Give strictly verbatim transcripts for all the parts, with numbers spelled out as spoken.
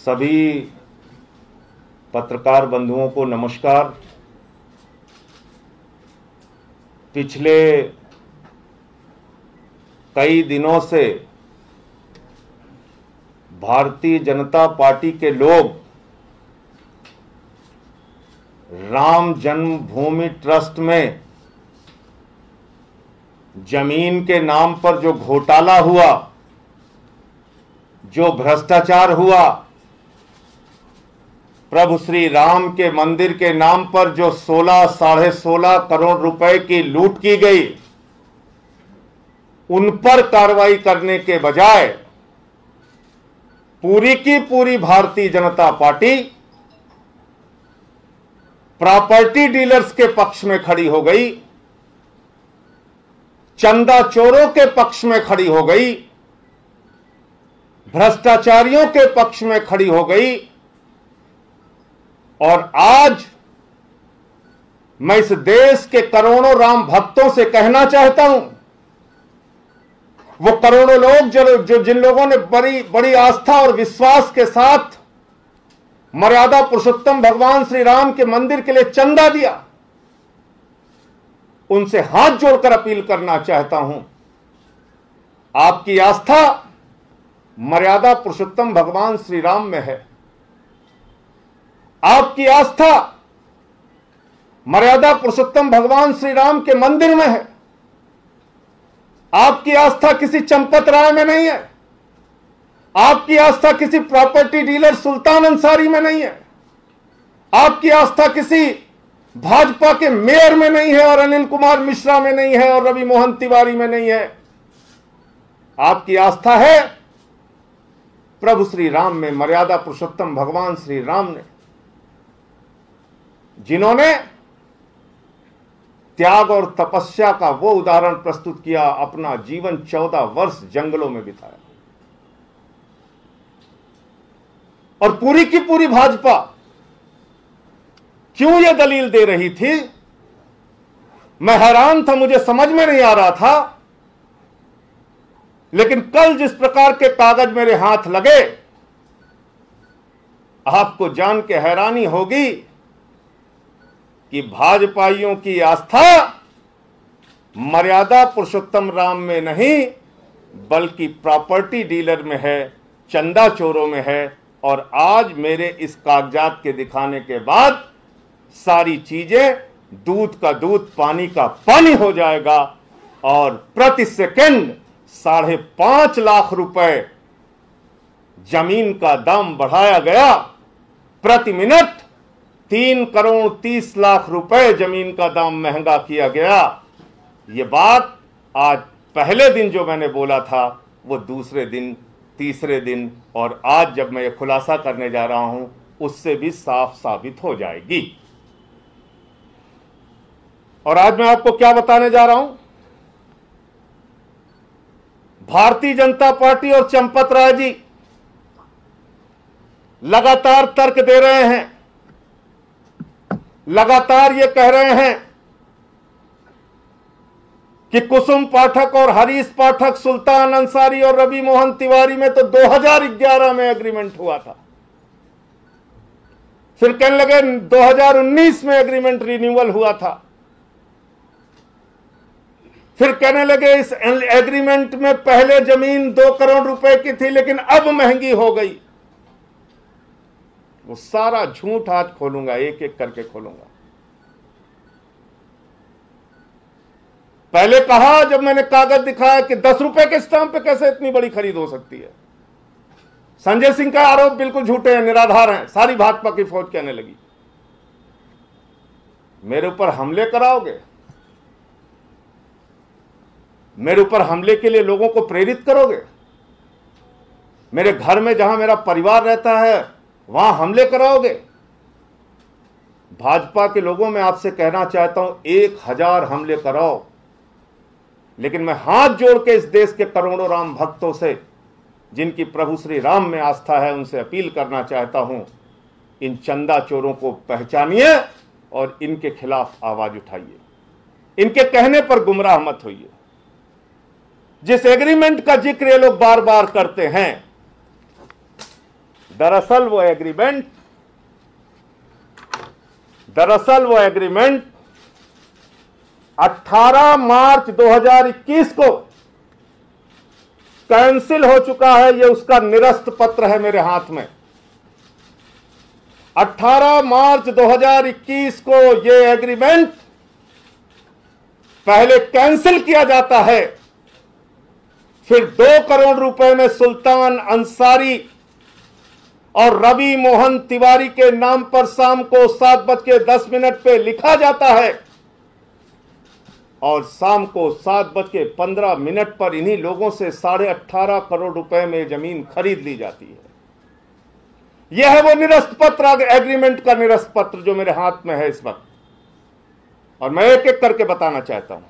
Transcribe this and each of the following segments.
सभी पत्रकार बंधुओं को नमस्कार। पिछले कई दिनों से भारतीय जनता पार्टी के लोग राम जन्मभूमि ट्रस्ट में जमीन के नाम पर जो घोटाला हुआ, जो भ्रष्टाचार हुआ, प्रभु श्री राम के मंदिर के नाम पर जो सोलह साढ़े सोलह करोड़ रुपए की लूट की गई, उन पर कार्रवाई करने के बजाय पूरी की पूरी Bharatiya Janata party property dealers के पक्ष में खड़ी हो गई, चंदा चोरों के पक्ष में खड़ी हो गई, भ्रष्टाचारियों के पक्ष में खड़ी हो गई। और आज मैं इस देश के करोड़ों राम भक्तों से कहना चाहता हूं, वो करोड़ों लोग जो, जो जिन लोगों ने बड़ी बड़ी आस्था और विश्वास के साथ मर्यादा पुरुषोत्तम भगवान श्री राम के मंदिर के लिए चंदा दिया, उनसे हाथ जोड़कर अपील करना चाहता हूं, आपकी आस्था मर्यादा पुरुषोत्तम भगवान श्री राम में है, आपकी आस्था मर्यादा पुरुषोत्तम भगवान श्री राम के मंदिर में है, आपकी आस्था किसी चंपत राय में नहीं है, आपकी आस्था किसी प्रॉपर्टी डीलर सुल्तान अंसारी में नहीं है, आपकी आस्था किसी भाजपा के मेयर में नहीं है और अनिल कुमार मिश्रा में नहीं है और रवि मोहन तिवारी में नहीं है। आपकी आस्था है प्रभु श्री राम में, मर्यादा पुरुषोत्तम भगवान श्री राम ने, जिन्होंने त्याग और तपस्या का वो उदाहरण प्रस्तुत किया, अपना जीवन चौदह वर्ष जंगलों में बिताया। और पूरी की पूरी भाजपा क्यों यह दलील दे रही थी, मैं हैरान था, मुझे समझ में नहीं आ रहा था। लेकिन कल जिस प्रकार के कागज मेरे हाथ लगे, आपको जान के हैरानी होगी कि भाजपाइयों की आस्था मर्यादा पुरुषोत्तम राम में नहीं बल्कि प्रॉपर्टी डीलर में है, चंदा चोरों में है। और आज मेरे इस कागजात के दिखाने के बाद सारी चीजें दूध का दूध पानी का पानी हो जाएगा और प्रति सेकंड साढ़े पांच लाख रुपए जमीन का दाम बढ़ाया गया, प्रति मिनट तीन करोड़ तीस लाख रुपए जमीन का दाम महंगा किया गया। ये बात आज पहले दिन जो मैंने बोला था वो दूसरे दिन, तीसरे दिन और आज जब मैं ये खुलासा करने जा रहा हूं उससे भी साफ साबित हो जाएगी। और आज मैं आपको क्या बताने जा रहा हूं, भारतीय जनता पार्टी और चंपत राय जी लगातार तर्क दे रहे हैं, लगातार ये कह रहे हैं कि कुसुम पाठक और हरीश पाठक, सुल्तान अंसारी और रवि मोहन तिवारी में तो दो हज़ार ग्यारह में एग्रीमेंट हुआ था, फिर कहने लगे दो हज़ार उन्नीस में एग्रीमेंट रिन्यूअल हुआ था, फिर कहने लगे इस एग्रीमेंट में पहले जमीन दो करोड़ रुपए की थी लेकिन अब महंगी हो गई। वो सारा झूठ आज खोलूंगा, एक एक करके खोलूंगा। पहले कहा जब मैंने कागज दिखाया कि दस रुपए के स्टाम्प पे कैसे इतनी बड़ी खरीद हो सकती है। संजय सिंह का आरोप बिल्कुल झूठे हैं, निराधार हैं, सारी भाजपा की फौज कहने लगी। मेरे ऊपर हमले कराओगे, मेरे ऊपर हमले के लिए लोगों को प्रेरित करोगे, मेरे घर में जहां मेरा परिवार रहता है वहां हमले कराओगे। भाजपा के लोगों में आपसे कहना चाहता हूं, एक हजार हमले कराओ, लेकिन मैं हाथ जोड़ के इस देश के करोड़ों राम भक्तों से जिनकी प्रभु श्री राम में आस्था है उनसे अपील करना चाहता हूं, इन चंदा चोरों को पहचानिए और इनके खिलाफ आवाज उठाइए, इनके कहने पर गुमराह मत होइए। जिस एग्रीमेंट का जिक्र ये लोग बार बार करते हैं दरअसल वो एग्रीमेंट दरअसल वो एग्रीमेंट अठारह मार्च दो हज़ार इक्कीस को कैंसिल हो चुका है। ये उसका निरस्त पत्र है मेरे हाथ में। अठारह मार्च दो हज़ार इक्कीस को ये एग्रीमेंट पहले कैंसिल किया जाता है, फिर दो करोड़ रुपए में सुल्तान अंसारी और रवि मोहन तिवारी के नाम पर शाम को सात बज के दस मिनट पे लिखा जाता है और शाम को सात बज के पंद्रह मिनट पर इन्हीं लोगों से साढ़े अठारह करोड़ रुपए में जमीन खरीद ली जाती है। यह है वो निरस्त पत्र, एग्रीमेंट का निरस्त पत्र जो मेरे हाथ में है इस वक्त, और मैं एक एक करके बताना चाहता हूं।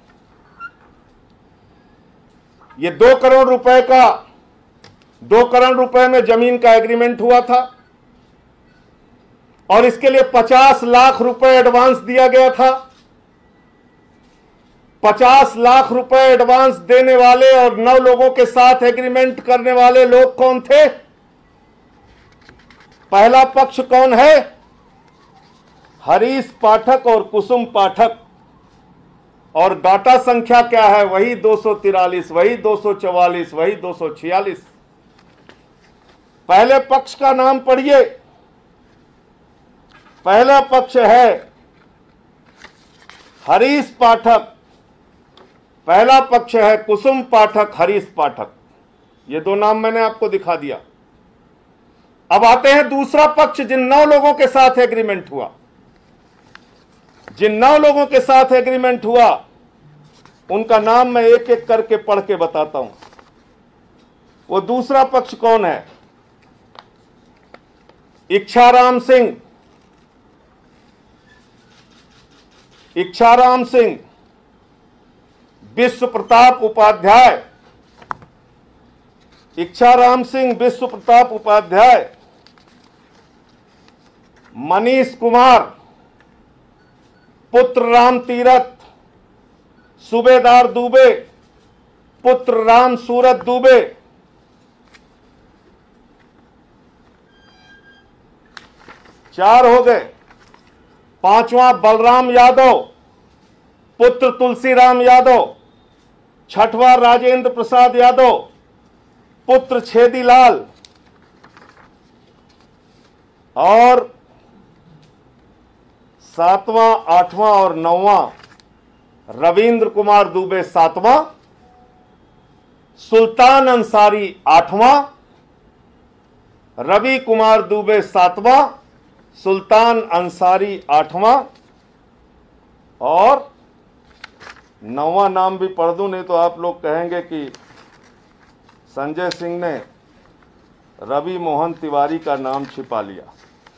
ये दो करोड़ रुपए का दो करोड़ रुपए में जमीन का एग्रीमेंट हुआ था और इसके लिए पचास लाख रुपए एडवांस दिया गया था। पचास लाख रुपए एडवांस देने वाले और नौ लोगों के साथ एग्रीमेंट करने वाले लोग कौन थे? पहला पक्ष कौन है? हरीश पाठक और कुसुम पाठक। और डाटा संख्या क्या है? वही दो सौ तिरालीस, वही दो सौ चवालीस, वही दो सौ छियालीस। पहले पक्ष का नाम पढ़िए। पहला पक्ष है हरीश पाठक, पहला पक्ष है कुसुम पाठक, हरीश पाठक। ये दो नाम मैंने आपको दिखा दिया। अब आते हैं दूसरा पक्ष, जिन नौ लोगों के साथ एग्रीमेंट हुआ। जिन नौ लोगों के साथ एग्रीमेंट हुआ उनका नाम मैं एक एक करके पढ़ के बताता हूं। वो दूसरा पक्ष कौन है? इच्छाराम सिंह, इच्छाराम सिंह, विश्व प्रताप उपाध्याय, इच्छाराम सिंह, विश्व प्रताप उपाध्याय, मनीष कुमार, पुत्र राम तीरथ, सूबेदार दुबे, पुत्र राम सूरत दुबे, चार हो गए। पांचवा बलराम यादव, पुत्र तुलसीराम यादव, छठवां राजेंद्र प्रसाद यादव, पुत्र छेदीलाल, और सातवां, आठवां और नौवां रविंद्र कुमार दुबे सातवां, सुल्तान अंसारी आठवां, रवि कुमार दुबे सातवां, सुल्तान अंसारी आठवां, और नौवां नाम भी पढ़ दूं, नहीं तो आप लोग कहेंगे कि संजय सिंह ने रवि मोहन तिवारी का नाम छिपा लिया।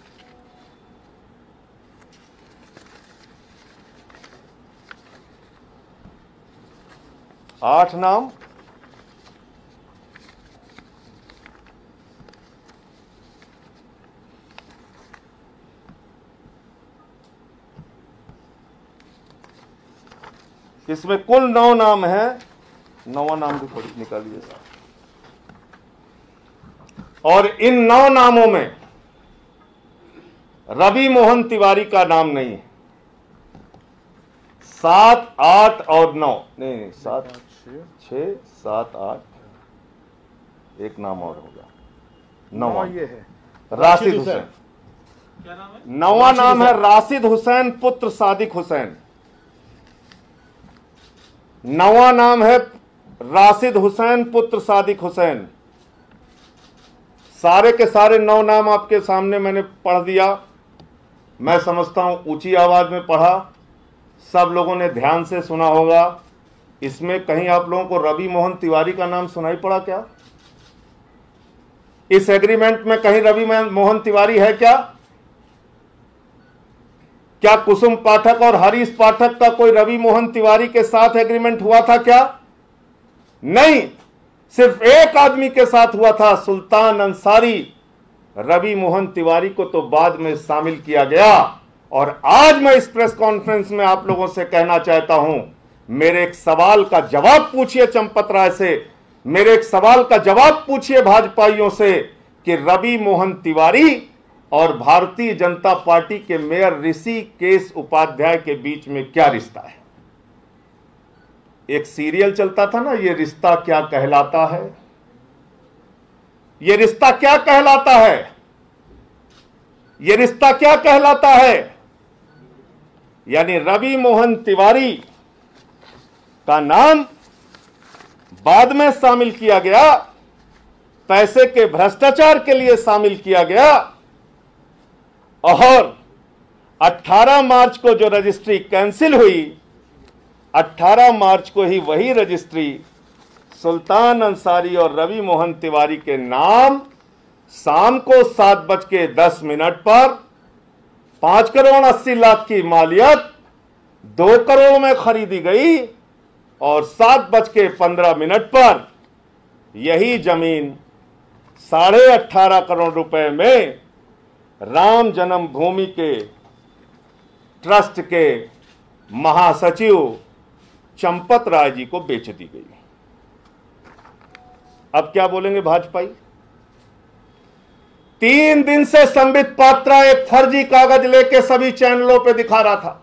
आठ नाम इसमें कुल नौ नाम है। नौवां नाम भी थोड़ी निकालिए। और इन नौ नामों में रवि मोहन तिवारी का नाम नहीं है। सात, आठ और नौ, नहीं, सात, छह, सात, आठ, एक नाम और होगा। नौवां ये है राशिद हुसैन। क्या नाम है? नौवां नाम है राशिद हुसैन, पुत्र सादिक हुसैन। नौवां नाम है राशिद हुसैन, पुत्र सादिक हुसैन। सारे के सारे नौ नाम आपके सामने मैंने पढ़ दिया। मैं समझता हूं ऊंची आवाज में पढ़ा, सब लोगों ने ध्यान से सुना होगा। इसमें कहीं आप लोगों को रवि मोहन तिवारी का नाम सुनाई पड़ा क्या? इस एग्रीमेंट में कहीं रवि मोहन तिवारी है क्या? क्या कुसुम पाठक और हरीश पाठक का कोई रवि मोहन तिवारी के साथ एग्रीमेंट हुआ था क्या? नहीं, सिर्फ एक आदमी के साथ हुआ था, सुल्तान अंसारी। रवि मोहन तिवारी को तो बाद में शामिल किया गया। और आज मैं इस प्रेस कॉन्फ्रेंस में आप लोगों से कहना चाहता हूं, मेरे एक सवाल का जवाब पूछिए चंपत राय से, मेरे एक सवाल का जवाब पूछिए भाजपाइयों से कि रवि मोहन तिवारी और भारतीय जनता पार्टी के मेयर ऋषिकेश उपाध्याय के बीच में क्या रिश्ता है। एक सीरियल चलता था ना, ये रिश्ता क्या कहलाता है, ये रिश्ता क्या कहलाता है, ये रिश्ता क्या कहलाता है। यानी रवि मोहन तिवारी का नाम बाद में शामिल किया गया, पैसे के भ्रष्टाचार के लिए शामिल किया गया, और अठारह मार्च को जो रजिस्ट्री कैंसिल हुई, अठारह मार्च को ही वही रजिस्ट्री सुल्तान अंसारी और रवि मोहन तिवारी के नाम शाम को सात बज के दस मिनट पर पांच करोड़ अस्सी लाख की मालियत दो करोड़ में खरीदी गई और सात बज के पंद्रह मिनट पर यही जमीन साढ़े अठारह करोड़ रुपए में राम जन्मभूमि के ट्रस्ट के महासचिव चंपत राय जी को बेच दी गई। अब क्या बोलेंगे भाजपाई। तीन दिन से संबित पात्रा एक फर्जी कागज लेके सभी चैनलों पे दिखा रहा था,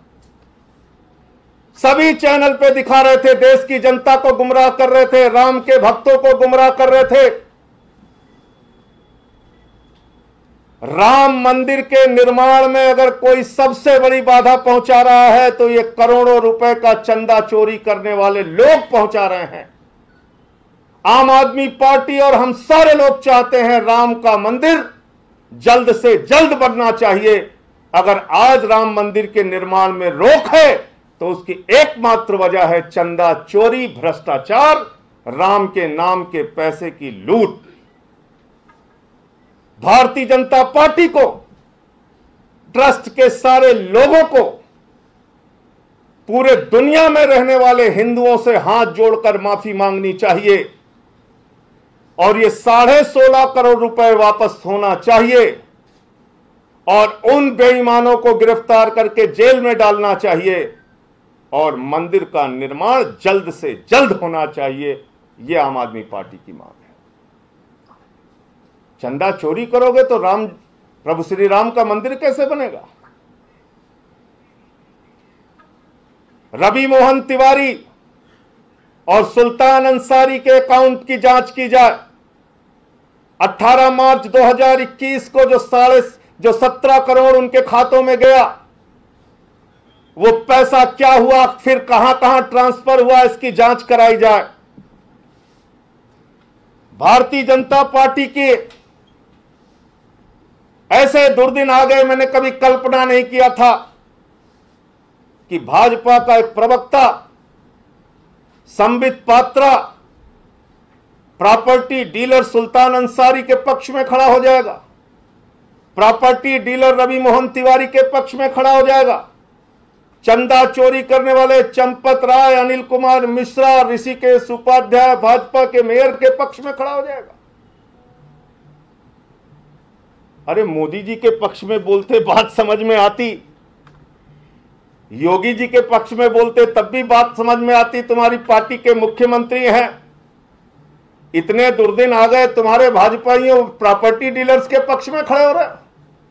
सभी चैनल पे दिखा रहे थे, देश की जनता को गुमराह कर रहे थे, राम के भक्तों को गुमराह कर रहे थे। राम मंदिर के निर्माण में अगर कोई सबसे बड़ी बाधा पहुंचा रहा है तो ये करोड़ों रुपए का चंदा चोरी करने वाले लोग पहुंचा रहे हैं। आम आदमी पार्टी और हम सारे लोग चाहते हैं राम का मंदिर जल्द से जल्द बनना चाहिए। अगर आज राम मंदिर के निर्माण में रोक है तो उसकी एकमात्र वजह है चंदा चोरी, भ्रष्टाचार, राम के नाम के पैसे की लूट। भारतीय जनता पार्टी को, ट्रस्ट के सारे लोगों को, पूरे दुनिया में रहने वाले हिंदुओं से हाथ जोड़कर माफी मांगनी चाहिए और ये साढ़े सोलह करोड़ रुपए वापस होना चाहिए और उन बेईमानों को गिरफ्तार करके जेल में डालना चाहिए और मंदिर का निर्माण जल्द से जल्द होना चाहिए। यह आम आदमी पार्टी की मांग है। चंदा चोरी करोगे तो राम, प्रभु श्री राम का मंदिर कैसे बनेगा। रवि मोहन तिवारी और सुल्तान अंसारी के अकाउंट की जांच की जाए। अठारह मार्च दो हज़ार इक्कीस को जो साढ़े जो सत्रह करोड़ उनके खातों में गया, वो पैसा क्या हुआ, फिर कहां कहां ट्रांसफर हुआ, इसकी जांच कराई जाए। भारतीय जनता पार्टी के ऐसे दुर्दिन आ गए, मैंने कभी कल्पना नहीं किया था कि भाजपा का एक प्रवक्ता संबित पात्रा प्रॉपर्टी डीलर सुल्तान अंसारी के पक्ष में खड़ा हो जाएगा, प्रॉपर्टी डीलर रवि मोहन तिवारी के पक्ष में खड़ा हो जाएगा, चंदा चोरी करने वाले चंपत राय, अनिल कुमार मिश्रा, ऋषिकेश उपाध्याय भाजपा के मेयर के पक्ष में खड़ा हो जाएगा। अरे मोदी जी के पक्ष में बोलते बात समझ में आती, योगी जी के पक्ष में बोलते तब भी बात समझ में आती, तुम्हारी पार्टी के मुख्यमंत्री हैं। इतने दुर्दिन आ गए तुम्हारे भाजपाइयों प्रॉपर्टी डीलर्स के पक्ष में खड़े हो रहे हैं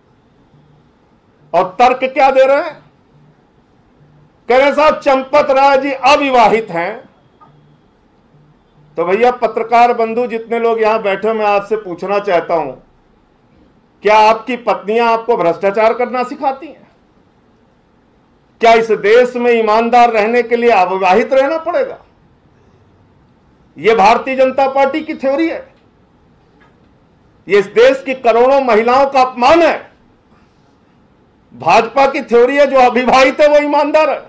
और तर्क क्या दे रहे हैं। कह रहे साहब चंपत राय जी अविवाहित हैं। तो भैया पत्रकार बंधु जितने लोग यहां बैठे, मैं आपसे पूछना चाहता हूं, क्या आपकी पत्नियां आपको भ्रष्टाचार करना सिखाती हैं? क्या इस देश में ईमानदार रहने के लिए अविवाहित रहना पड़ेगा? यह भारतीय जनता पार्टी की थ्योरी है। यह इस देश की करोड़ों महिलाओं का अपमान है। भाजपा की थ्योरी है जो अविवाहित है वो ईमानदार है।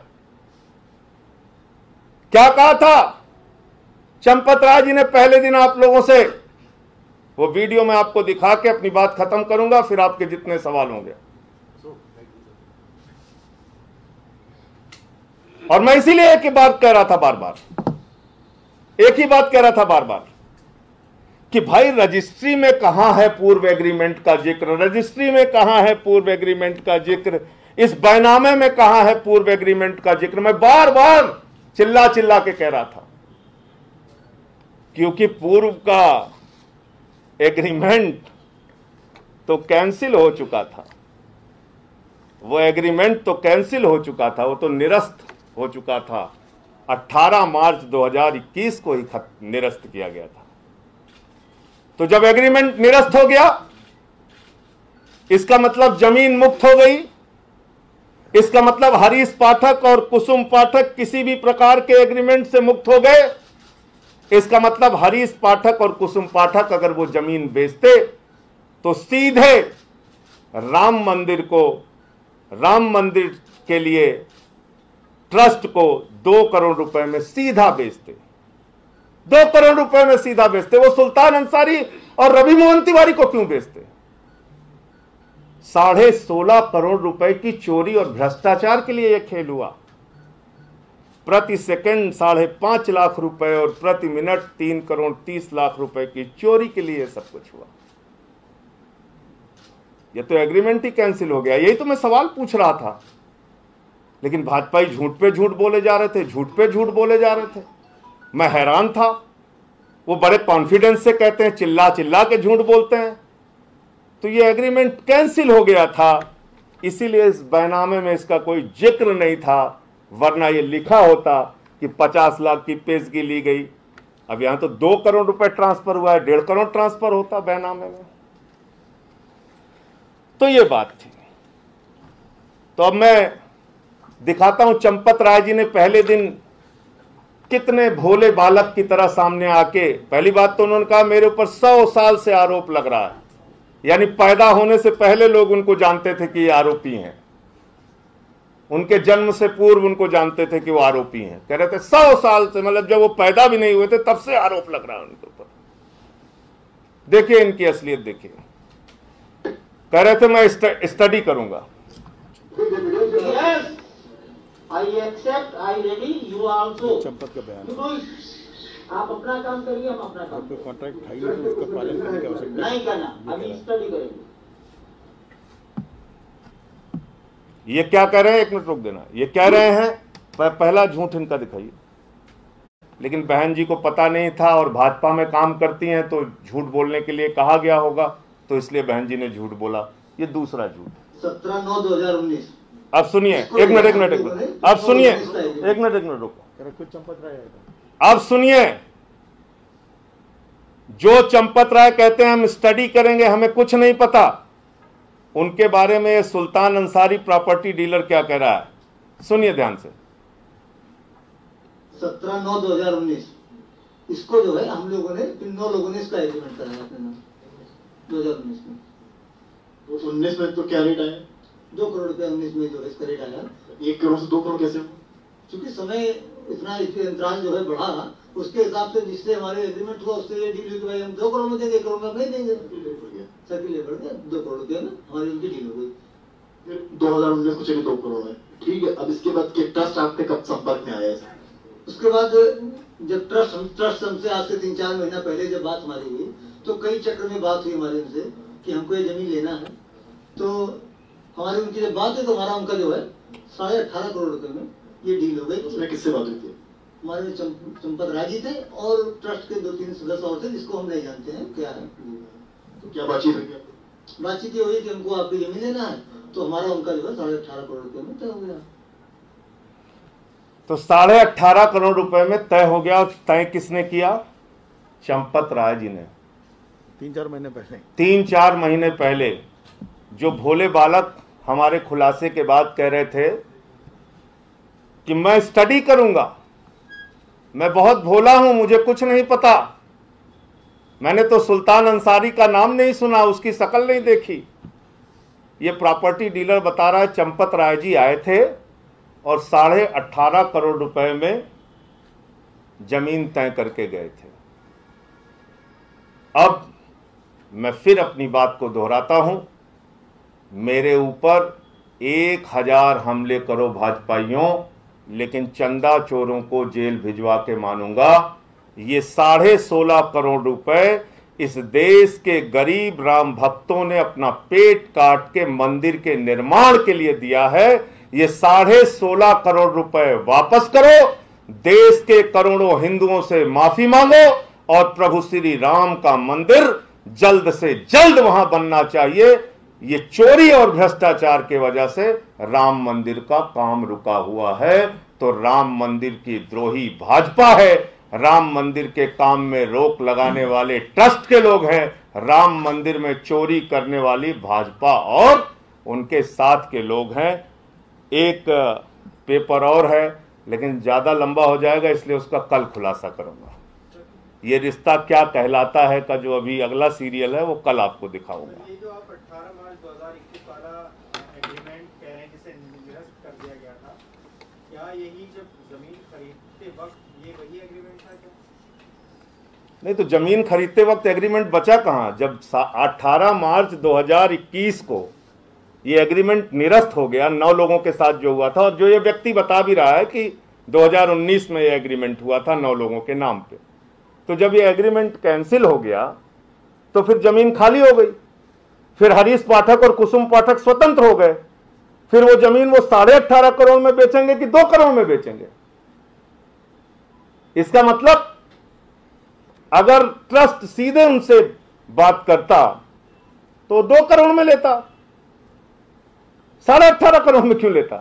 क्या कहा था चंपत राय जी ने पहले दिन आप लोगों से? वो वीडियो मैं आपको दिखा के अपनी बात खत्म करूंगा, फिर आपके जितने सवाल होंगे। और मैं इसीलिए एक ही बात कह रहा था बार बार, एक ही बात कह रहा था बार बार कि भाई रजिस्ट्री में कहां है पूर्व एग्रीमेंट का जिक्र, रजिस्ट्री में कहां है पूर्व एग्रीमेंट का जिक्र, इस बैनामे में कहां है पूर्व एग्रीमेंट का जिक्र। मैं बार बार चिल्ला चिल्ला के कह रहा था क्योंकि पूर्व का एग्रीमेंट तो कैंसिल हो चुका था, वो एग्रीमेंट तो कैंसिल हो चुका था, वो तो निरस्त हो चुका था। अठारह मार्च दो हज़ार इक्कीस को ही निरस्त किया गया था। तो जब एग्रीमेंट निरस्त हो गया, इसका मतलब जमीन मुक्त हो गई। इसका मतलब हरीश पाठक और कुसुम पाठक किसी भी प्रकार के एग्रीमेंट से मुक्त हो गए। इसका मतलब हरीश पाठक और कुसुम पाठक अगर वो जमीन बेचते तो सीधे राम मंदिर को, राम मंदिर के लिए ट्रस्ट को दो करोड़ रुपए में सीधा बेचते, दो करोड़ रुपए में सीधा बेचते। वो सुल्तान अंसारी और रवि मोहन तिवारी को क्यों बेचते? साढ़े सोलह करोड़ रुपए की चोरी और भ्रष्टाचार के लिए यह खेल हुआ। प्रति सेकंड साढ़े पांच लाख रुपए और प्रति मिनट तीन करोड़ तीस लाख रुपए की चोरी के लिए सब कुछ हुआ। यह तो एग्रीमेंट ही कैंसिल हो गया। यही तो मैं सवाल पूछ रहा था, लेकिन भाजपाई झूठ पे झूठ बोले जा रहे थे, झूठ पे झूठ बोले जा रहे थे। मैं हैरान था। वो बड़े कॉन्फिडेंस से कहते हैं, चिल्ला चिल्ला के झूठ बोलते हैं। तो ये एग्रीमेंट कैंसिल हो गया था, इसीलिए इस बैनामे में इसका कोई जिक्र नहीं था, वरना ये लिखा होता कि पचास लाख की पेशगी ली गई। अब यहां तो दो करोड़ रुपए ट्रांसफर हुआ है, डेढ़ करोड़ ट्रांसफर होता बैनामे में। तो ये बात थी। तो अब मैं दिखाता हूं, चंपत राय जी ने पहले दिन कितने भोले बालक की तरह सामने आके, पहली बात तो उन्होंने कहा मेरे ऊपर सौ साल से आरोप लग रहा है, यानी पैदा होने से पहले लोग उनको जानते थे कि ये आरोपी हैं। उनके जन्म से पूर्व उनको जानते थे कि वो आरोपी हैं। कह रहे थे सौ साल से, मतलब जब वो पैदा भी नहीं हुए थे तब से आरोप लग रहा है उनके ऊपर। देखिए इनकी असलियत देखिए। कह रहे थे मैं स्टडी करूंगा। I accept, I ready, you also. Champat का बयान। You do it. आप अपना काम करिए, हम अपना काम कोई कॉन्ट्रैक्ट है तो उसका पालन करने की आवश्यकता नहीं करना। अभी स्टडी करेंगे। ये क्या कह रहे हैं, एक मिनट रोक देना। ये कह रहे हैं पहला झूठ इनका दिखाइए। लेकिन बहन जी को पता नहीं था और भाजपा में काम करती हैं तो झूठ बोलने के लिए कहा गया होगा, तो इसलिए बहन जी ने झूठ बोला। ये दूसरा झूठ। सत्रह नौ दो हजार उन्नीस। अब सुनिए, एक मिनट एक मिनट एक मिनट अब सुनिए, एक मिनट एक मिनट रुको। कुछ चंपत राय अब सुनिए, जो चंपत राय कहते हैं हम स्टडी करेंगे, हमें कुछ नहीं पता, उनके बारे में सुल्तान अंसारी प्रॉपर्टी डीलर क्या कह रहा है, सुनिए ध्यान से। सत्रह नौ दो हजार उन्नीस इसको जो है हम लोगों ने, नौ लोगों ने इसका एग्रीमेंट कराया अपने नाम दो हजार उन्नीस में। उन्नीस में तो क्या रेट आया? दो करोड़ रुपया उन्नीस में जो इसका रेट आया। एक करोड़ से दो करोड़ कैसे? क्योंकि समय इतना अंतराल जो है बढ़ा, उसके हिसाब से जिससे हमारे एग्रीमेंट हुआ उससे ये डील हुई कि भाई हम दो करोड़ में देंगे, एक करोड़ में हम नहीं देंगे। सर्किल बढ़ गया, दो करोड़ रुपये में हमारी उनकी डील हो गई। दो हजार उन्नीस को चलिए दो करोड़ है, ठीक है। अब इसके बाद के ट्रस्ट आपके कब संपर्क में आया है? उसके बाद जब ट्रस्ट ट्रस्ट हमसे आज से तीन चार महीना पहले जब बात हमारी हुई, तो कई चक्र में बात हुई हमारे उनसे कि हमको ये जमीन लेना है। तो हमारी उनकी जब बात है तो हमारा उनका जो है साढ़े अठारह करोड़ रुपए में ये डील हो गई। उसमें किससे बात हुई थी? हमारे चंपत राय जी थे और ट्रस्ट के दो तीन सदस्य और थे जिसको हम नहीं जानते हैं क्या है। तो क्या बातचीत हुई? बातचीत ये हुई कि हमको आपकी जमीन लेना है, तो हमारा उनका जो है साढ़े अठारह करोड़ रुपए में तय हो गया। तो साढ़े अठारह करोड़ रुपए में तय हो गया। तय किसने किया? चंपत राय जी ने। तीन चार महीने पहले तीन चार महीने पहले जो भोले बालक हमारे खुलासे के बाद कह रहे थे कि मैं स्टडी करूंगा, मैं बहुत भोला हूं, मुझे कुछ नहीं पता, मैंने तो सुल्तान अंसारी का नाम नहीं सुना, उसकी शक्ल नहीं देखी। ये प्रॉपर्टी डीलर बता रहा है चंपत राय जी आए थे और साढ़े अठारह करोड़ रुपए में जमीन तय करके गए थे। अब मैं फिर अपनी बात को दोहराता हूं, मेरे ऊपर एक हजार हमले करो भाजपाइयों, लेकिन चंदा चोरों को जेल भिजवा के मानूंगा। ये साढ़े सोलह करोड़ रुपए इस देश के गरीब राम भक्तों ने अपना पेट काट के मंदिर के निर्माण के लिए दिया है। ये साढ़े सोलह करोड़ रुपए वापस करो, देश के करोड़ों हिंदुओं से माफी मांगो और प्रभु श्री राम का मंदिर जल्द से जल्द वहां बनना चाहिए। ये चोरी और भ्रष्टाचार की वजह से राम मंदिर का काम रुका हुआ है। तो राम मंदिर की द्रोही भाजपा है, राम मंदिर के काम में रोक लगाने वाले ट्रस्ट के लोग हैं, राम मंदिर में चोरी करने वाली भाजपा और उनके साथ के लोग हैं। एक पेपर और है, लेकिन ज्यादा लंबा हो जाएगा, इसलिए उसका कल खुलासा करूंगा। ये रिश्ता क्या कहलाता है का जो अभी अगला सीरियल है वो कल आपको दिखाऊंगा। ये जो आप अठारह मार्च दो हज़ार इक्कीस वाला एग्रीमेंट कह रहे हैं जिसे निरस्त कर दिया गया था, क्या यही जब जमीन खरीदते वक्त ये वही एग्रीमेंट था क्या? नहीं, तो जमीन खरीदते वक्त एग्रीमेंट बचा कहां? जब अठारह मार्च दो हज़ार इक्कीस को ये एग्रीमेंट निरस्त हो गया, नौ लोगों के साथ जो हुआ था, और जो ये व्यक्ति बता भी रहा है कि दो हज़ार उन्नीस में ये एग्रीमेंट हुआ था नौ लोगों के नाम पे। तो जब ये एग्रीमेंट कैंसिल हो गया तो फिर जमीन खाली हो गई, फिर हरीश पाठक और कुसुम पाठक स्वतंत्र हो गए। फिर वो जमीन वो साढ़े अठारह करोड़ में बेचेंगे कि दो करोड़ में बेचेंगे? इसका मतलब अगर ट्रस्ट सीधे उनसे बात करता तो दो करोड़ में लेता, साढ़े अठारह करोड़ में क्यों लेता?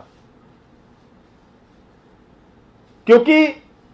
क्योंकि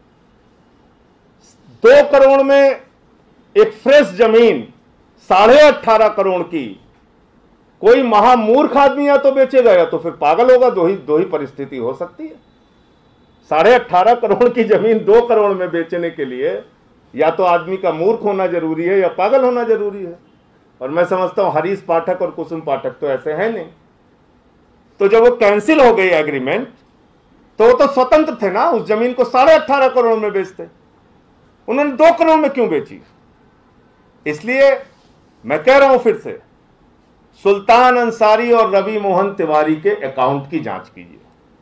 दो करोड़ में एक फ्रेश जमीन साढ़े अठारह करोड़ की कोई महामूर्ख आदमी या तो बेचेगा या तो फिर पागल होगा। दो ही दो ही परिस्थिति हो सकती है। साढ़े अठारह करोड़ की जमीन दो करोड़ में बेचने के लिए या तो आदमी का मूर्ख होना जरूरी है या पागल होना जरूरी है। और मैं समझता हूं हरीश पाठक और कुसुम पाठक तो ऐसे हैं नहीं। तो जब वो कैंसिल हो गई एग्रीमेंट तो वो तो स्वतंत्र थे ना, उस जमीन को साढ़े अठारह करोड़ में बेचते, उन्होंने दो करोड़ में क्यों बेची? इसलिए मैं कह रहा हूं फिर से, सुल्तान अंसारी और रवि मोहन तिवारी के अकाउंट की जांच कीजिए।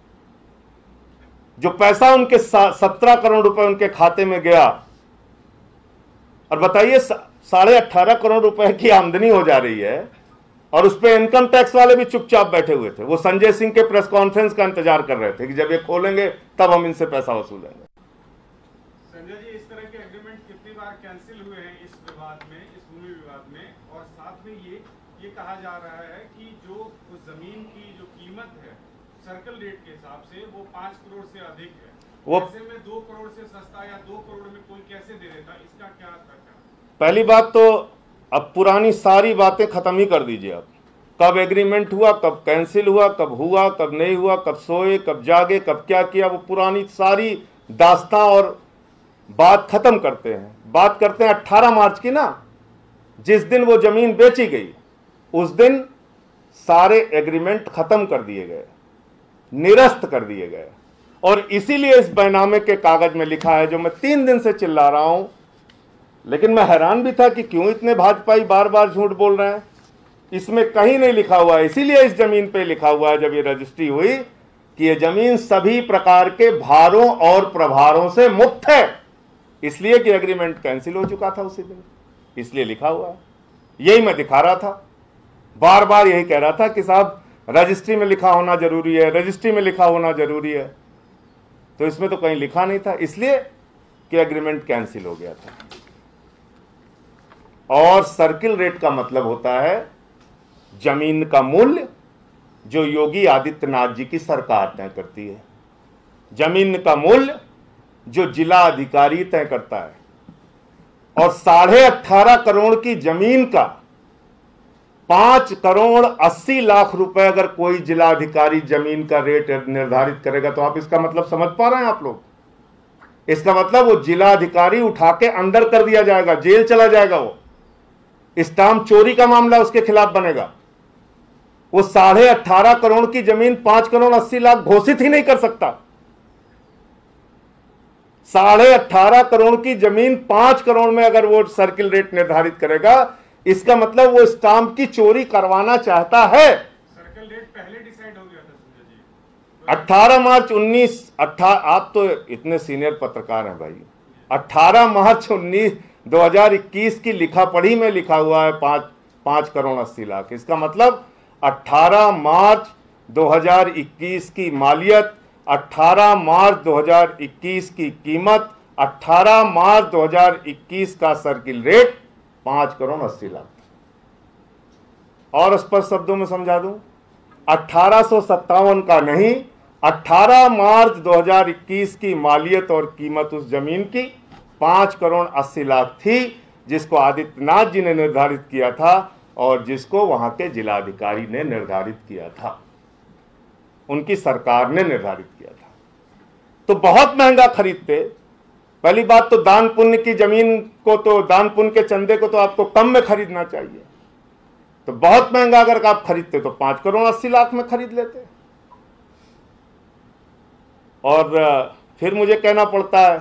जो पैसा उनके सत्रह करोड़ रुपए उनके खाते में गया, और बताइए साढ़े अठारह करोड़ रुपए की आमदनी हो जा रही है और उस पर इनकम टैक्स वाले भी चुपचाप बैठे हुए थे। वो संजय सिंह के प्रेस कॉन्फ्रेंस का इंतजार कर रहे थे कि जब ये खोलेंगे तब हम इनसे पैसा वसूलेंगे। संजय जी, इस तरह के एग्रीमेंट कितनी बार कैंसिल हुए हैं इस विवाद में, इस भूमि विवाद में, और साथ में ये ये कहा जा रहा है कि जो उस जमीन की जो कीमत है सर्कल रेट के हिसाब से वो पांच करोड़ से अधिक है। वो ऐसे में दो करोड़ से सस्ता या दो करोड़ में कोई कैसे दे देता? इसका क्या तर्क है? पहली बात तो अब पुरानी सारी बातें खत्म ही कर दीजिए। अब कब एग्रीमेंट हुआ, कब कैंसिल हुआ, कब हुआ, कब नहीं हुआ, कब सोए, कब जागे, कब क्या किया, वो पुरानी सारी दास्तां और बात खत्म करते हैं। बात करते हैं अठारह मार्च की ना, जिस दिन वो जमीन बेची गई उस दिन सारे एग्रीमेंट खत्म कर दिए गए, निरस्त कर दिए गए। और इसीलिए इस बैनामे के कागज में लिखा है, जो मैं तीन दिन से चिल्ला रहा हूं, लेकिन मैं हैरान भी था कि क्यों इतने भाजपाई बार बार झूठ बोल रहे हैं। इसमें कहीं नहीं लिखा हुआ है, इसीलिए इस जमीन पे लिखा हुआ है जब ये रजिस्ट्री हुई कि ये जमीन सभी प्रकार के भारों और प्रभारों से मुक्त है, इसलिए कि एग्रीमेंट कैंसिल हो चुका था उसी दिन, इसलिए लिखा हुआ है। यही मैं दिखा रहा था, बार बार यही कह रहा था कि साहब रजिस्ट्री में लिखा होना जरूरी है, रजिस्ट्री में लिखा होना जरूरी है। तो इसमें तो कहीं लिखा नहीं था, इसलिए कि एग्रीमेंट कैंसिल हो गया था। और सर्किल रेट का मतलब होता है जमीन का मूल्य जो योगी आदित्यनाथ जी की सरकार तय करती है, जमीन का मूल्य जो जिला अधिकारी तय करता है। और साढ़े अठारह करोड़ की जमीन का पांच करोड़ अस्सी लाख रुपए अगर कोई जिला अधिकारी जमीन का रेट निर्धारित करेगा, तो आप इसका मतलब समझ पा रहे हैं आप लोग? इसका मतलब वो जिला अधिकारी उठा के अंदर कर दिया जाएगा, जेल चला जाएगा। वो स्टाम्प चोरी का मामला उसके खिलाफ बनेगा। वो साढ़े अठारह करोड़ की जमीन पांच करोड़ अस्सी लाख घोषित ही नहीं कर सकता। साढ़े अठारह करोड़ की जमीन पांच करोड़ में अगर वो सर्किल रेट निर्धारित करेगा, इसका मतलब वो स्टाम्प की चोरी करवाना चाहता है। सर्किल रेट पहले डिसाइड हो गया था संजय जी, अठारह मार्च उन्नीस अट्ठा आप तो इतने सीनियर पत्रकार हैं भाई। अठारह मार्च उन्नीस दो हजार इक्कीस की लिखा पढ़ी में लिखा हुआ है पांच पांच करोड़ अस्सी लाख। इसका मतलब अठारह मार्च दो हजार इक्कीस की मालियत, अठारह मार्च दो हजार इक्कीस की कीमत, अठारह मार्च दो हजार इक्कीस का सर्किल रेट, पांच करोड़ अस्सी लाख। और स्पष्ट शब्दों में समझा दूं, अठारह सौ सत्तावन का नहीं, अठारह मार्च दो हज़ार इक्कीस की मालियत और कीमत उस जमीन की पांच करोड़ अस्सी लाख थी, जिसको आदित्यनाथ जी ने निर्धारित किया था और जिसको वहां के जिलाधिकारी ने निर्धारित किया था, उनकी सरकार ने निर्धारित किया था। तो बहुत महंगा खरीदते। पहली बात तो दान पुण्य की जमीन को, तो दान पुण्य के चंदे को तो आपको कम में खरीदना चाहिए। तो बहुत महंगा अगर आप खरीदते तो पांच करोड़ अस्सी लाख में खरीद लेते। और फिर मुझे कहना पड़ता है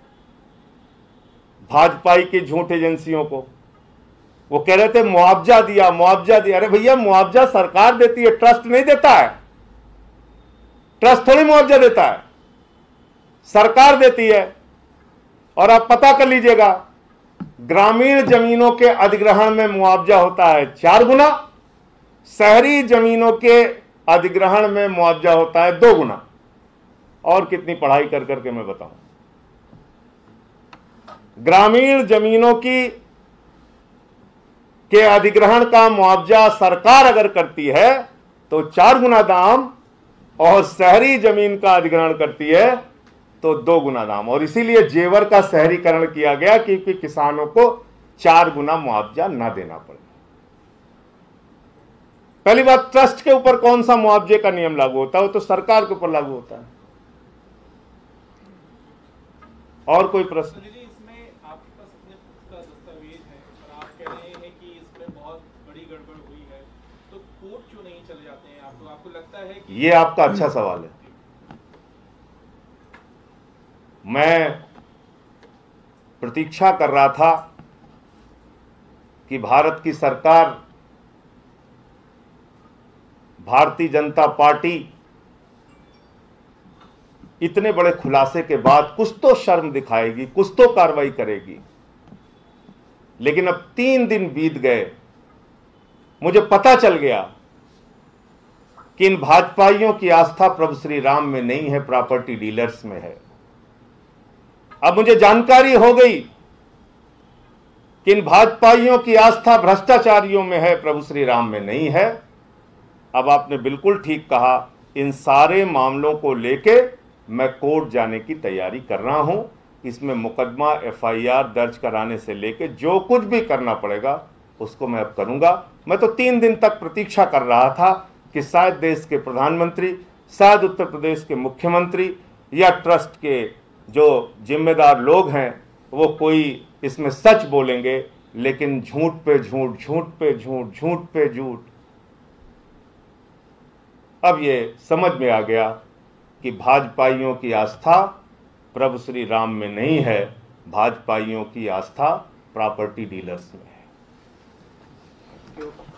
भाजपाई की झूठ एजेंसियों को, वो कह रहे थे मुआवजा दिया मुआवजा दिया। अरे भैया, मुआवजा सरकार देती है, ट्रस्ट नहीं देता है। ट्रस्ट थोड़ी मुआवजा देता है, सरकार देती है। और आप पता कर लीजिएगा, ग्रामीण जमीनों के अधिग्रहण में मुआवजा होता है चार गुना, शहरी जमीनों के अधिग्रहण में मुआवजा होता है दो गुना। और कितनी पढ़ाई कर करके मैं बताऊं, ग्रामीण जमीनों की के अधिग्रहण का मुआवजा सरकार अगर करती है तो चार गुना दाम, और शहरी जमीन का अधिग्रहण करती है तो दो गुना दाम। और इसीलिए जेवर का शहरीकरण किया गया, क्योंकि किसानों को चार गुना मुआवजा ना देना पड़े। पहली बात, ट्रस्ट के ऊपर कौन सा मुआवजे का नियम लागू होता है? वो तो सरकार के ऊपर लागू होता है। और कोई प्रश्न? इसमें आपके पास अपने का दस्तावेज है और आप कह रहे हैं कि इसमें बहुत बड़ी गड़बड़ हुई है, तो कोर्ट क्यों नहीं चले जाते हैं? आपको आपको लगता है कि ये आपका अच्छा सवाल है। मैं प्रतीक्षा कर रहा था कि भारत की सरकार, भारतीय जनता पार्टी इतने बड़े खुलासे के बाद कुछ तो शर्म दिखाएगी, कुछ तो कार्रवाई करेगी। लेकिन अब तीन दिन बीत गए, मुझे पता चल गया कि इन भाजपाइयों की आस्था प्रभु श्री राम में नहीं है, प्रॉपर्टी डीलर्स में है। अब मुझे जानकारी हो गई कि इन भाजपाइयों की आस्था भ्रष्टाचारियों में है, प्रभु श्री राम में नहीं है। अब आपने बिल्कुल ठीक कहा, इन सारे मामलों को लेके मैं कोर्ट जाने की तैयारी कर रहा हूं। इसमें मुकदमा एफ आई आर दर्ज कराने से लेके जो कुछ भी करना पड़ेगा उसको मैं अब करूंगा। मैं तो तीन दिन तक प्रतीक्षा कर रहा था कि शायद देश के प्रधानमंत्री, शायद उत्तर प्रदेश के मुख्यमंत्री या ट्रस्ट के जो जिम्मेदार लोग हैं वो कोई इसमें सच बोलेंगे, लेकिन झूठ पे झूठ, झूठ पे झूठ, झूठ पे झूठ। अब ये समझ में आ गया कि भाजपाइयों की आस्था प्रभु श्री राम में नहीं है, भाजपाइयों की आस्था प्रॉपर्टी डीलर्स में है।